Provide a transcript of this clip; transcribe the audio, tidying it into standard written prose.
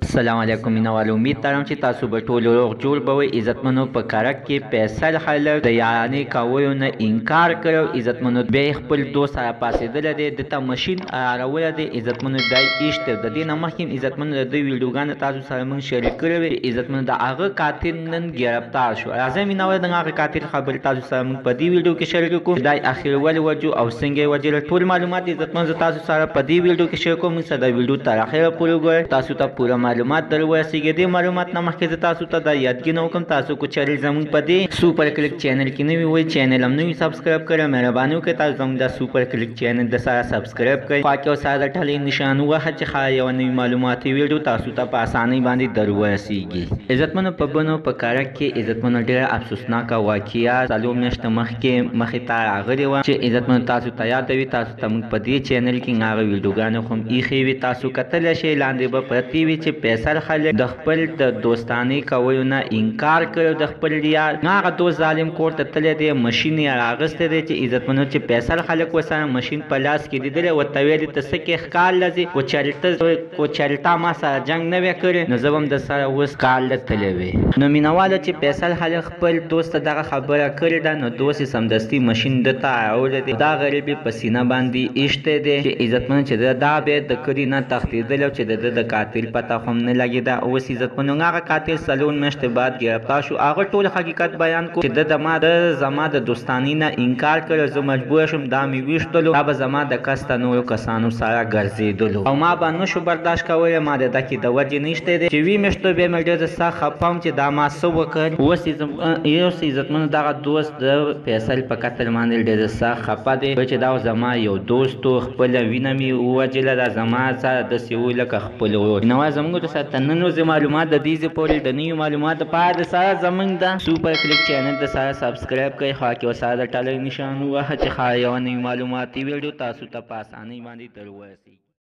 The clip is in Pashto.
السلام علیکم مینوالو، امید لرم چې تاسو به ټول روغ جوړ به وئ. عزتمنو، په کرک کې فیصل خلک د یارانې کولو نه انکار کړی. عزتمنو، بیا یې خپل دوست سره پاڅېدلی دی، ده ته مشین ارارولی دی. عزتمنو، دا یې ایښ دی. د دې نه مخکې عزتمنو د دوی ویډیوګانې تاسو سره موږ شریک کړې وې. عزتمنو، د هغه قاتل نن ګرفتار شو. راځئ مینوالو، د هغه قاتل خبرې تاسو سره موږ په دې ویډیو کې شریک کړو. دا یې اخر ولې وجو او څنګه یې وجلو، ټول معلومات عزتمنو زه تاسو سره په دې ویډیو کې شریک کوم. موږ سره د ویډیو تر اخره پورې وګورئ، تاسو ته پوره معلومات در ورسیږي. دې معلومات نه مخکې زه تاسو ته دا یادګینه وکړم، تاسو کو چینل زموږ په دې سوپر کلیک چینل کې نوي وئ، چینل هم نوي سبسکرایب کړئ. مهرباني وکړئ تاسو زموږ دا سوپر کلیک چینل د سره سبسکرایب کړئ. خوا کې ورسره د ټلۍ نشان ووهه چې ښایي یوه نوي معلوماتي ویډیو تاسو ته په اسانۍ باندې در ورسیږي. عزتمنو، په بنو په کرک کې عزتمنو ډېره افسوسناکه واقعه 4 میاشتې مخکې ته راغلې وه چې عزتمنو تاسو ته یادوي. تاسو ته موږ په دې چینل کې هغه ویډیوګانې خو هم ایښې وي، تاسو کتلی شئ. لاندې به پرتې وي چې فیصل خلک د خپل د دوستانې کولو نه انکار کړی. د خپل یار هغه دوست ظالم کور ته تللی دی، مشین یې راغستی دی چې عزتمنو چې فیصل خلک ورسره مشین په لاس کې لیدلی، ورته ویلي ته څه کې ښکار لځې، خو چلتا ما سره جنګ نه وی کړی، نو زه به هم در سره اوس کار له تللی وې. نو مینهوالو، چې فیصل خلک خپل دوست ته دغه خبره کړې ده، نو دوست یې سمدستي مشین ده ته اړولی دی. دا غریب یې په سینه باندې ایښتی دی چې عزتمنو چې دا بیا د کلي نه تښتېدلی او چې د ده د قاتل پته خو هم نه لګېده. اوس عزتمنو، هغه قاتل 4 میاشتې بعد ګرفتار شو. هغه ټول حقیقت بیان کړو چې زما د دوستانې نه انکار کړی، زه مجبور شوم دا مې ویشتلو، دا به زما د کس ته نورو کسانو سره ګرځېدلو او ما به نشو برداشت کولی. ما د ده کې د وجې نشتی دی چې 2 میاشتو بیا مې ډېر سخت خفه وم چې دا ما څه وکړ. اوس عزتمنو، دغه دوست د فیصل په قتل باندې ډېر سخت خفه دی چې دا زما یو دوست و، خپله وینه مې ووجله، دا زما سره داسې و لکه خپل ورور. نو زموږ سره ته نن ورځې معلومات د دې ځای پورې د نویو معلوماتو لپاره د سره زموږ د سوپر کلیک چینل د سره سبسکرایب کړئ. خوا کې ورسره د ټلۍ نشان ووهه چې ښایي یوه نوي معلوماتي ویډیو تاسو ته په اسانۍ باندې در ورسیږي.